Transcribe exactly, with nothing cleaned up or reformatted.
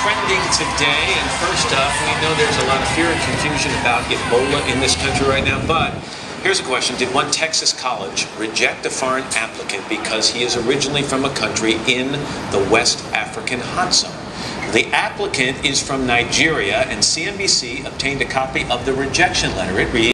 trending today, and first up, we know there's a lot of fear and confusion about Ebola in this country right now, but here's a question. Did one Texas college reject a foreign applicant because he is originally from a country in the West African hot zone? The applicant is from Nigeria, and C N B C obtained a copy of the rejection letter. It reads,